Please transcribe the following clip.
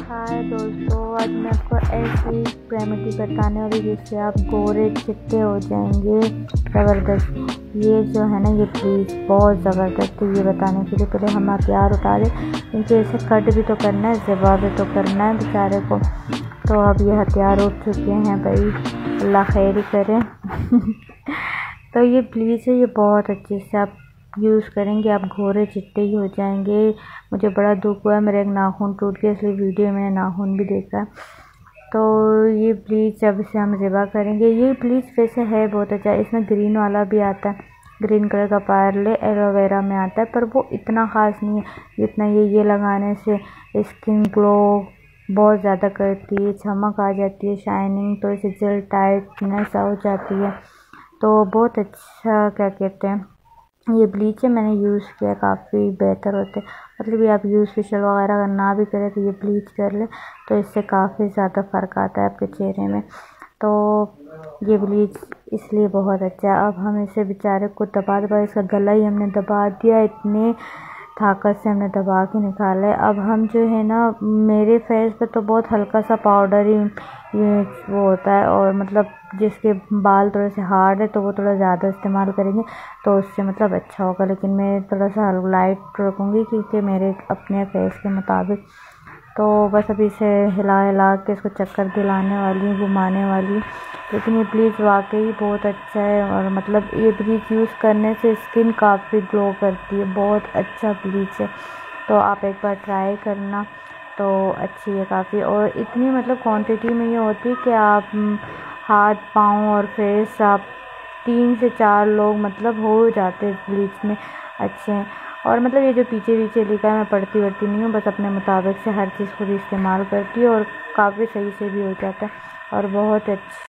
हाय दोस्तों, आज मैं आपको ऐसी रेमेडी बताने वाली जिससे आप गोरे चिट्टे हो जाएंगे। ज़बरदस्त ये जो है ना, ये ब्लीच बहुत ज़बरदस्त है। ये बताने के लिए पहले हम हथियार उठा दें, क्योंकि इसे कट भी तो करना है, ज़िबा भी तो करना है बेचारे को। तो अब ये हथियार उठ चुके हैं भाई, अल्लाह खैर ही करे। तो ये ब्लीच है, ये बहुत अच्छे से आप यूज़ करेंगे, आप गोरे चिट्टे ही हो जाएंगे। मुझे बड़ा दुख हुआ है, मेरा एक नाखून टूट गया, इसलिए वीडियो में नाखून भी देखा। तो ये ब्लीच अब इसे हम ज़िबा करेंगे। ये ब्लीच वैसे है बहुत अच्छा, इसमें ग्रीन वाला भी आता है, ग्रीन कलर का पार्ले एलोवेरा में आता है, पर वो इतना ख़ास नहीं है जितना ये लगाने से स्किन ग्लो बहुत ज़्यादा करती है, चमक आ जाती है, शाइनिंग, तो इसे जेल टाइटनेस हो जाती है। तो बहुत अच्छा क्या कहते हैं, ये ब्लीच है, मैंने यूज़ किया, काफ़ी बेहतर होते हैं। मतलब ये आप यूज़ फेशियल वगैरह अगर ना भी करें तो ये ब्लीच कर ले, तो इससे काफ़ी ज़्यादा फ़र्क आता है आपके चेहरे में। तो ये ब्लीच इसलिए बहुत अच्छा है। अब हम इसे बेचारे को दबा इसका गला ही हमने दबा दिया, इतने ताकत से हमने दबा के निकाला है। अब हम जो है ना, मेरे फेस पे तो बहुत हल्का सा पाउडर ही वो होता है, और मतलब जिसके बाल थोड़े से हार्ड है तो वो थोड़ा ज़्यादा इस्तेमाल करेंगे तो उससे मतलब अच्छा होगा, लेकिन मैं थोड़ा सा लाइट रखूँगी क्योंकि मेरे अपने फेस के मुताबिक। तो बस अभी इसे हिला हिला के इसको चक्कर दिलाने वाली हूँ, घुमाने वाली हूँ। लेकिन ये ब्लीच वाकई बहुत अच्छा है, और मतलब ये ब्लीच यूज़ करने से स्किन काफ़ी ग्लो करती है, बहुत अच्छा ब्लीच है। तो आप एक बार ट्राई करना, तो अच्छी है काफ़ी। और इतनी मतलब क्वांटिटी में ये होती है कि आप हाथ पाँव और फेस आप 3 से 4 लोग मतलब हो जाते हैं ब्लीच में अच्छे हैं। और मतलब ये जो पीछे पीछे लिखा है, मैं पढ़ती वढ़ती नहीं हूँ, बस अपने मुताबिक से हर चीज़ खुद इस्तेमाल करती हूँ, और काफ़ी सही से भी हो जाता है और बहुत अच्छा।